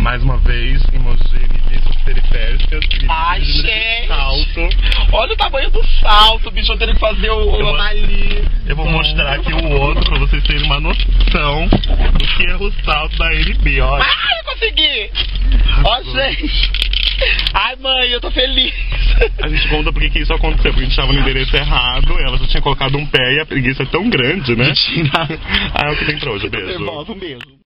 Mais uma vez, Imogen disse peripécias. Ai, gente! Salto. Olha o tamanho do salto, bicho. Eu teria que fazer o Amali. Eu vou mostrar aqui o outro pra vocês terem uma noção do que é o salto da NB, olha. Ai, eu consegui! Ó, gente! Ai, mãe, eu tô feliz. A gente conta porque que isso aconteceu, porque a gente tava no endereço errado, ela já tinha colocado um pé e a preguiça é tão grande, né? Ah, é o que tem pra hoje, beijo. Um beijo.